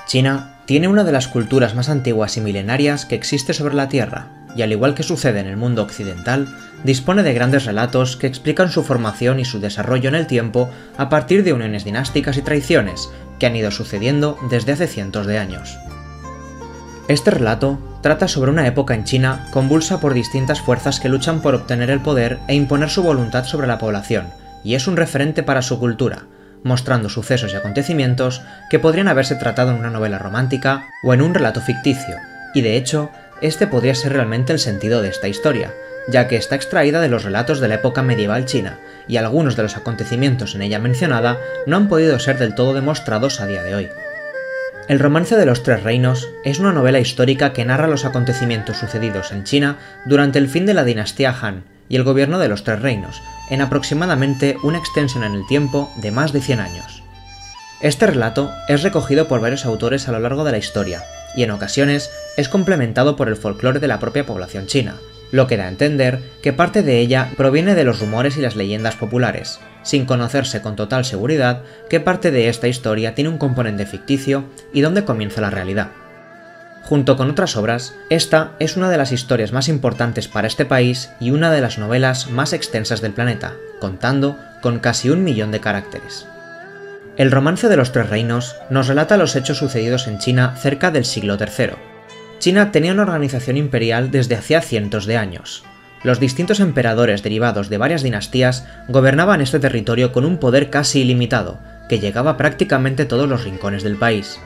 China tiene una de las culturas más antiguas y milenarias que existe sobre la Tierra, y al igual que sucede en el mundo occidental, dispone de grandes relatos que explican su formación y su desarrollo en el tiempo a partir de uniones dinásticas y traiciones que han ido sucediendo desde hace cientos de años. Este relato trata sobre una época en China convulsa por distintas fuerzas que luchan por obtener el poder e imponer su voluntad sobre la población, y es un referente para su cultura, mostrando sucesos y acontecimientos que podrían haberse tratado en una novela romántica o en un relato ficticio, y de hecho, este podría ser realmente el sentido de esta historia, ya que está extraída de los relatos de la época medieval china, y algunos de los acontecimientos en ella mencionada no han podido ser del todo demostrados a día de hoy. El Romance de los Tres Reinos es una novela histórica que narra los acontecimientos sucedidos en China durante el fin de la dinastía Han y el gobierno de los Tres Reinos, en aproximadamente una extensión en el tiempo de más de 100 años. Este relato es recogido por varios autores a lo largo de la historia, y en ocasiones es complementado por el folclore de la propia población china, lo que da a entender que parte de ella proviene de los rumores y las leyendas populares, sin conocerse con total seguridad qué parte de esta historia tiene un componente ficticio y dónde comienza la realidad. Junto con otras obras, esta es una de las historias más importantes para este país y una de las novelas más extensas del planeta, contando con casi 1 millón de caracteres. El Romance de los Tres Reinos nos relata los hechos sucedidos en China cerca del siglo III. China tenía una organización imperial desde hacía cientos de años. Los distintos emperadores derivados de varias dinastías gobernaban este territorio con un poder casi ilimitado, que llegaba a prácticamente todos los rincones del país.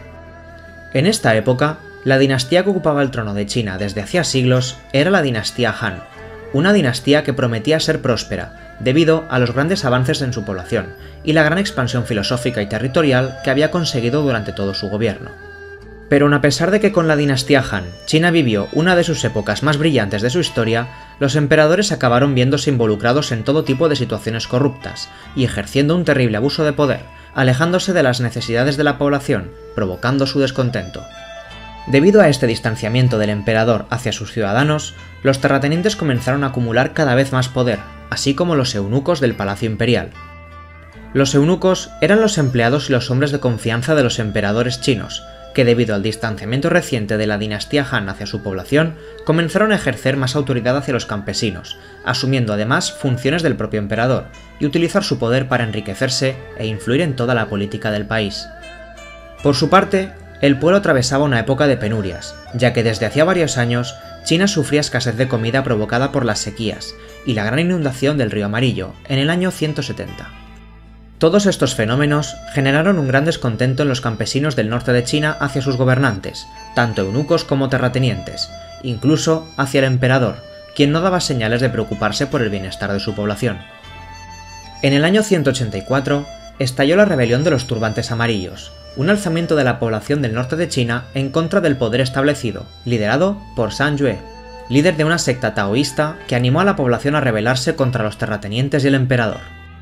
En esta época, la dinastía que ocupaba el trono de China desde hacía siglos era la dinastía Han, una dinastía que prometía ser próspera, debido a los grandes avances en su población y la gran expansión filosófica y territorial que había conseguido durante todo su gobierno. Pero a pesar de que con la dinastía Han China vivió una de sus épocas más brillantes de su historia, los emperadores acabaron viéndose involucrados en todo tipo de situaciones corruptas y ejerciendo un terrible abuso de poder, alejándose de las necesidades de la población, provocando su descontento. Debido a este distanciamiento del emperador hacia sus ciudadanos, los terratenientes comenzaron a acumular cada vez más poder, así como los eunucos del palacio imperial. Los eunucos eran los empleados y los hombres de confianza de los emperadores chinos, que debido al distanciamiento reciente de la dinastía Han hacia su población, comenzaron a ejercer más autoridad hacia los campesinos, asumiendo además funciones del propio emperador, y utilizar su poder para enriquecerse e influir en toda la política del país. Por su parte, el pueblo atravesaba una época de penurias, ya que desde hacía varios años China sufría escasez de comida provocada por las sequías y la gran inundación del río Amarillo en el año 170. Todos estos fenómenos generaron un gran descontento en los campesinos del norte de China hacia sus gobernantes, tanto eunucos como terratenientes, incluso hacia el emperador, quien no daba señales de preocuparse por el bienestar de su población. En el año 184 estalló la rebelión de los turbantes amarillos, un alzamiento de la población del norte de China en contra del poder establecido, liderado por Zhang Yue, líder de una secta taoísta que animó a la población a rebelarse contra los terratenientes y el emperador.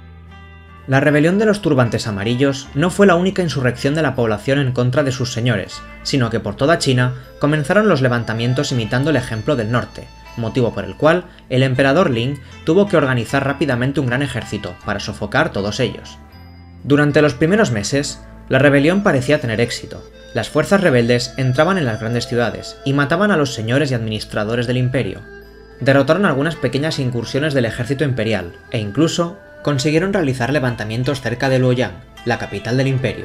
La rebelión de los turbantes amarillos no fue la única insurrección de la población en contra de sus señores, sino que por toda China comenzaron los levantamientos imitando el ejemplo del norte, motivo por el cual el emperador Ling tuvo que organizar rápidamente un gran ejército para sofocar todos ellos. Durante los primeros meses, la rebelión parecía tener éxito. Las fuerzas rebeldes entraban en las grandes ciudades y mataban a los señores y administradores del imperio. Derrotaron algunas pequeñas incursiones del ejército imperial e incluso consiguieron realizar levantamientos cerca de Luoyang, la capital del imperio.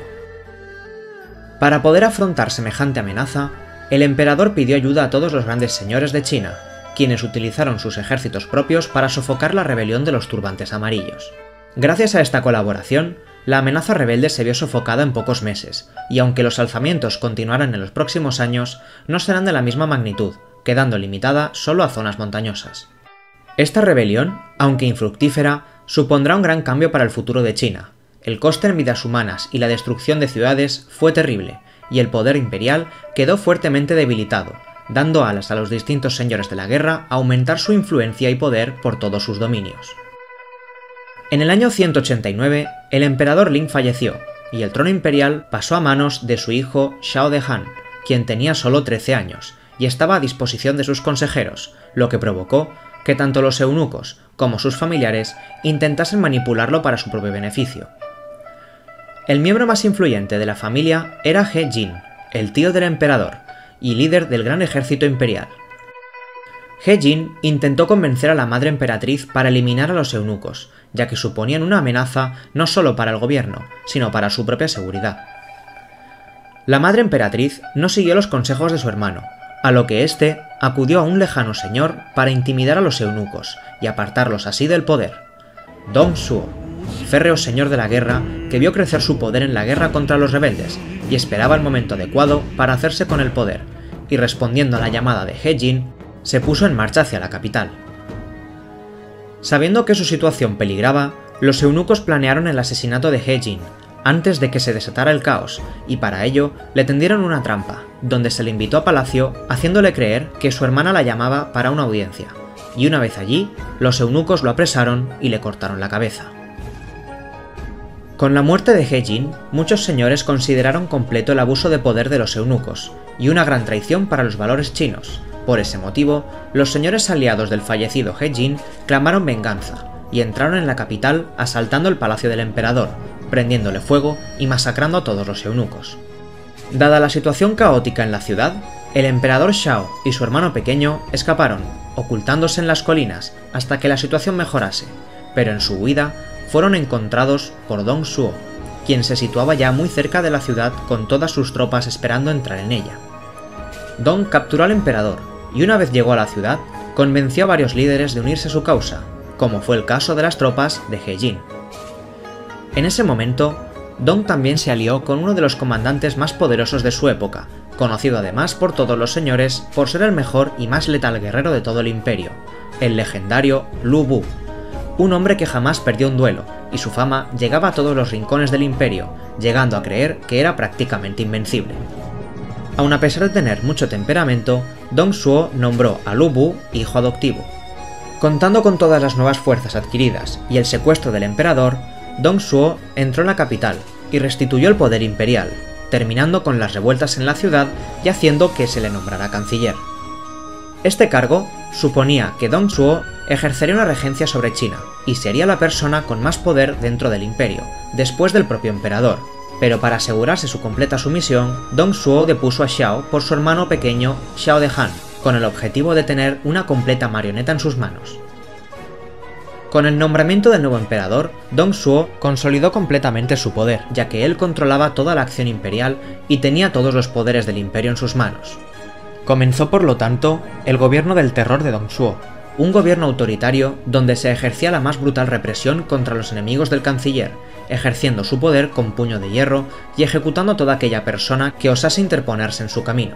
Para poder afrontar semejante amenaza, el emperador pidió ayuda a todos los grandes señores de China, quienes utilizaron sus ejércitos propios para sofocar la rebelión de los turbantes amarillos. Gracias a esta colaboración, la amenaza rebelde se vio sofocada en pocos meses, y aunque los alzamientos continuaran en los próximos años, no serán de la misma magnitud, quedando limitada solo a zonas montañosas. Esta rebelión, aunque infructífera, supondrá un gran cambio para el futuro de China. El coste en vidas humanas y la destrucción de ciudades fue terrible, y el poder imperial quedó fuertemente debilitado, dando alas a los distintos señores de la guerra a aumentar su influencia y poder por todos sus dominios. En el año 189, el emperador Ling falleció, y el trono imperial pasó a manos de su hijo Xiao de Han, quien tenía solo 13 años, y estaba a disposición de sus consejeros, lo que provocó que tanto los eunucos como sus familiares intentasen manipularlo para su propio beneficio. El miembro más influyente de la familia era He Jin, el tío del emperador y líder del gran ejército imperial. He Jin intentó convencer a la madre emperatriz para eliminar a los eunucos, ya que suponían una amenaza no solo para el gobierno, sino para su propia seguridad. La madre emperatriz no siguió los consejos de su hermano, a lo que éste acudió a un lejano señor para intimidar a los eunucos y apartarlos así del poder. Dong Zhuo, férreo señor de la guerra que vio crecer su poder en la guerra contra los rebeldes y esperaba el momento adecuado para hacerse con el poder, y respondiendo a la llamada de He Jin, se puso en marcha hacia la capital. Sabiendo que su situación peligraba, los eunucos planearon el asesinato de He Jin antes de que se desatara el caos, y para ello le tendieron una trampa, donde se le invitó a palacio haciéndole creer que su hermana la llamaba para una audiencia, y una vez allí, los eunucos lo apresaron y le cortaron la cabeza. Con la muerte de He Jin, muchos señores consideraron completo el abuso de poder de los eunucos, y una gran traición para los valores chinos. Por ese motivo, los señores aliados del fallecido He Jin clamaron venganza, y entraron en la capital asaltando el palacio del emperador, prendiéndole fuego y masacrando a todos los eunucos. Dada la situación caótica en la ciudad, el emperador Shao y su hermano pequeño escaparon, ocultándose en las colinas hasta que la situación mejorase, pero en su huida fueron encontrados por Dong Zhuo, quien se situaba ya muy cerca de la ciudad con todas sus tropas esperando entrar en ella. Dong capturó al emperador y una vez llegó a la ciudad, convenció a varios líderes de unirse a su causa, como fue el caso de las tropas de He Jin. En ese momento, Dong también se alió con uno de los comandantes más poderosos de su época, conocido además por todos los señores por ser el mejor y más letal guerrero de todo el imperio, el legendario Lu Bu, un hombre que jamás perdió un duelo, y su fama llegaba a todos los rincones del imperio, llegando a creer que era prácticamente invencible. Aun a pesar de tener mucho temperamento, Dong Zhuo nombró a Lu Bu hijo adoptivo. Contando con todas las nuevas fuerzas adquiridas y el secuestro del emperador, Dong Zhuo entró en la capital y restituyó el poder imperial, terminando con las revueltas en la ciudad y haciendo que se le nombrara canciller. Este cargo suponía que Dong Zhuo ejercería una regencia sobre China y sería la persona con más poder dentro del imperio, después del propio emperador, pero para asegurarse su completa sumisión, Dong Zhuo depuso a Xiao por su hermano pequeño Xiao de Han, con el objetivo de tener una completa marioneta en sus manos. Con el nombramiento del nuevo emperador, Dong Zhuo consolidó completamente su poder, ya que él controlaba toda la acción imperial y tenía todos los poderes del imperio en sus manos. Comenzó por lo tanto el gobierno del terror de Dong Zhuo, un gobierno autoritario donde se ejercía la más brutal represión contra los enemigos del canciller, ejerciendo su poder con puño de hierro y ejecutando a toda aquella persona que osase interponerse en su camino.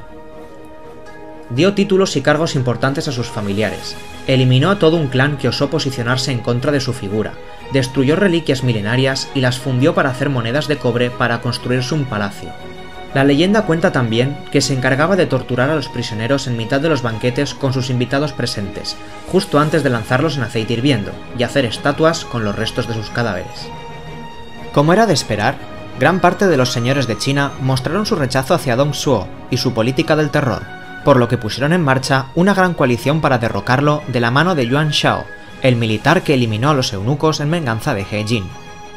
Dio títulos y cargos importantes a sus familiares, eliminó a todo un clan que osó posicionarse en contra de su figura, destruyó reliquias milenarias y las fundió para hacer monedas de cobre para construirse un palacio. La leyenda cuenta también que se encargaba de torturar a los prisioneros en mitad de los banquetes con sus invitados presentes, justo antes de lanzarlos en aceite hirviendo, y hacer estatuas con los restos de sus cadáveres. Como era de esperar, gran parte de los señores de China mostraron su rechazo hacia Dong Zhuo y su política del terror, por lo que pusieron en marcha una gran coalición para derrocarlo de la mano de Yuan Shao, el militar que eliminó a los eunucos en venganza de He Jin.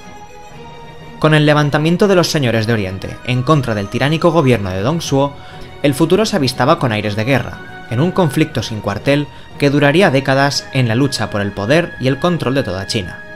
Con el levantamiento de los señores de Oriente en contra del tiránico gobierno de Dong Zhuo, el futuro se avistaba con aires de guerra, en un conflicto sin cuartel que duraría décadas en la lucha por el poder y el control de toda China.